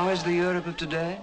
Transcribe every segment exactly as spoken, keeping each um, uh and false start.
How is the Europe of today?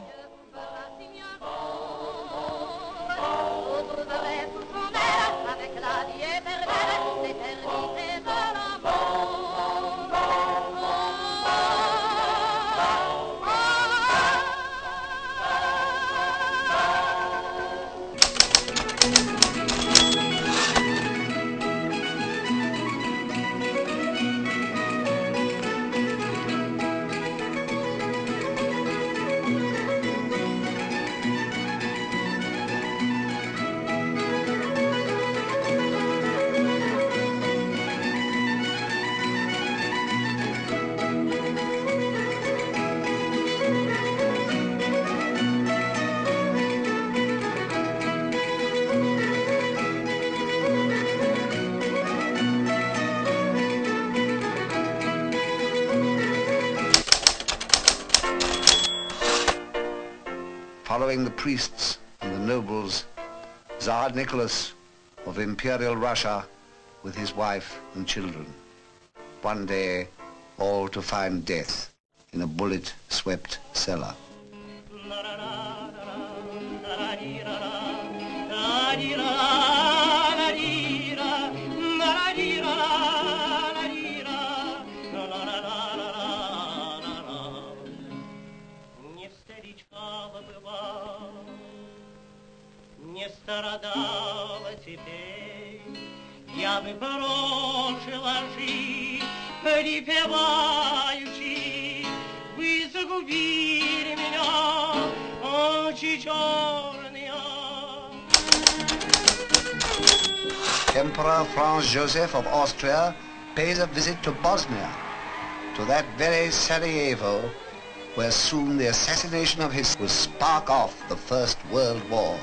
Following the priests and the nobles, Tsar Nicholas of Imperial Russia with his wife and children. One day, all to find death in a bullet-swept cellar. Не страдала теперь, я бы прожила жизнь, припеваючи, вы загубили меня, очи черные. Emperor Franz Joseph of Austria pays a visit to Bosnia, to that very Sarajevo, where soon the assassination of his will spark off the First World War.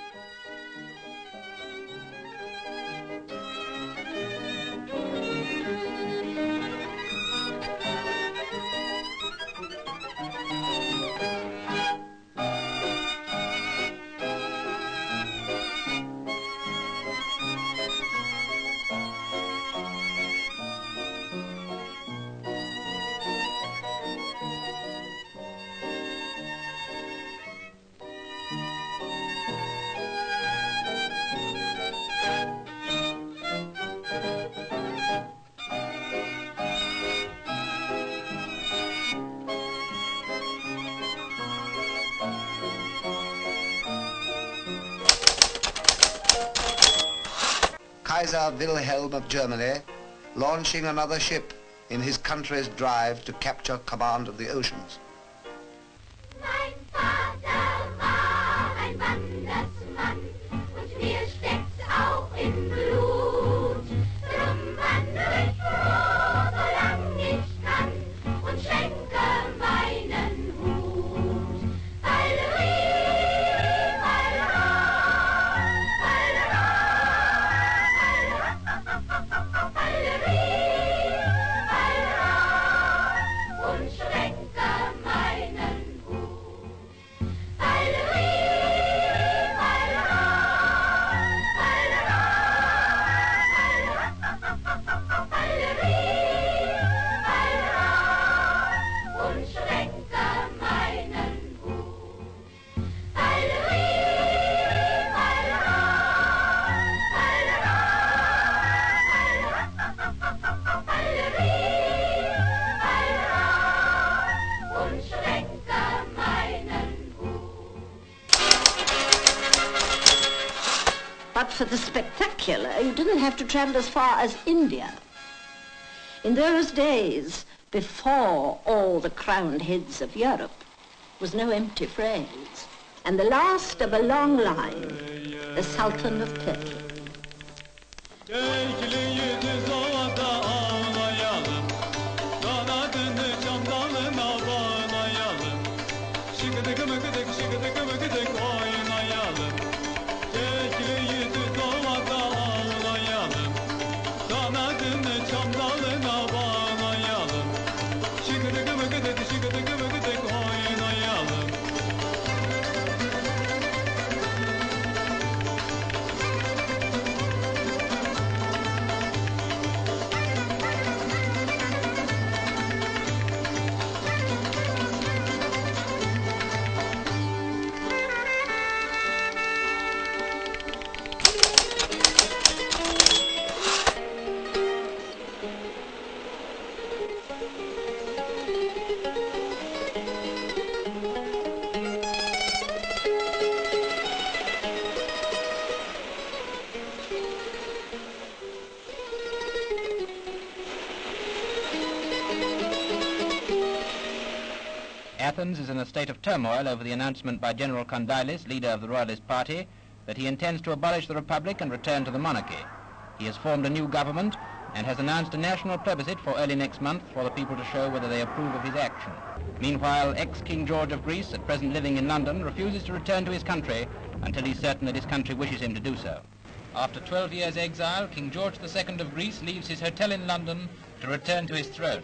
Kaiser Wilhelm of Germany launching another ship in his country's drive to capture command of the oceans. Mein Vater war ein Wandersmann und mir steckt's auch im Blut. Drum wandere ich froh, solang ich kann und schenke meinen Hut. Ballerie, Ballera, Ballera, Ballera, Ballerie, Ballera und schenke meinen Hut. Ballerie, Ballera, Ballera, Ballera, Ballerie, Ballera und schenke meinen Hut. Ballerie, Ballera, Ballera, Ballerie, Ballera und schenke meinen Hut. But for the spectacular, you didn't have to travel as far as India. In those days, before all the crowned heads of Europe, was no empty phrase. And the last of a long line, the Sultan of Turkey. Kekli yüzü ovada ağlayalım, kanadını çam dalına bağlayalım. Şıkıdık mıkıdık şıkıdık mıkıdık oynayalım. Kekli yüzü ovada ağlayalım, kanadını çam dalına bağlayalım. Şıkıdık mıkıdık şıkıdık mıkıdık oynayalım. Athens is in a state of turmoil over the announcement by General Kondylis, leader of the Royalist Party, that he intends to abolish the Republic and return to the monarchy. He has formed a new government and has announced a national plebiscite for early next month for the people to show whether they approve of his action. Meanwhile, ex-King George of Greece, at present living in London, refuses to return to his country until he's certain that his country wishes him to do so. After twelve years' exile, King George the Second of Greece leaves his hotel in London to return to his throne.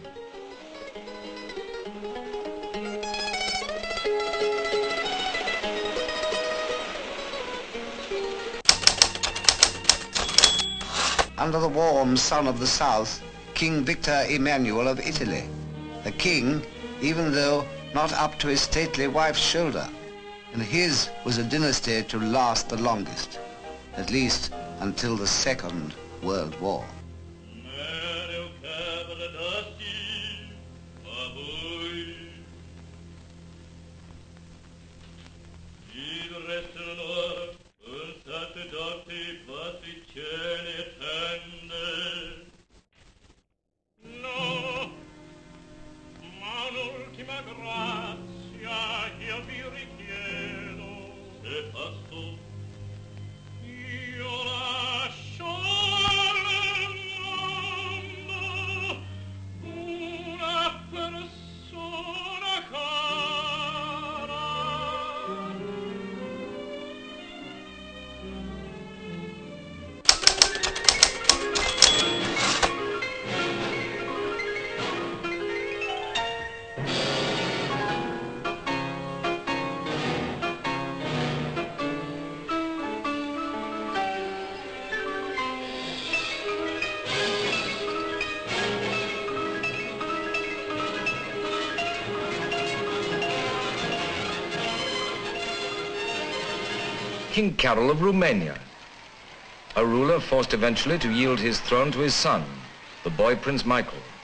Under the warm sun of the south, King Victor Emmanuel of Italy. A king, even though not up to his stately wife's shoulder. And his was a dynasty to last the longest, at least until the Second World War. King Carol of Romania, a ruler forced eventually to yield his throne to his son, the boy Prince Michael.